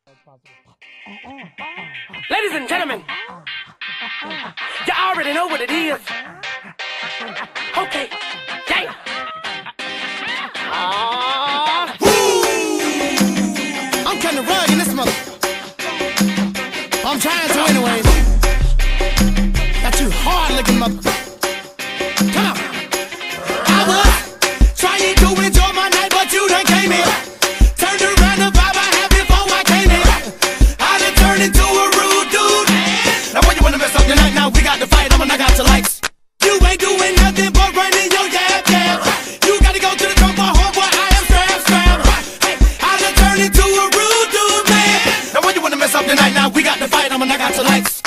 Ladies and gentlemen, you already know what it is. Okay, yeah. I'm kinda rug in this mother. I'm trying to anyways. Got you hard looking mother. Come on. I was trying to enjoy my night, but you done came in. Turned around the vibe I had before I came in. I done turned into a rude dude. Now when you wanna mess up your night, now we got to fight, I'ma knock out your lights. You ain't doing nothing but running your yap yap. You gotta go to the trunk, my homeboy, I am strap. Hey, I done turned into a rude dude, man. Now when you wanna mess up your night, now we got to fight, I'ma knock out your lights.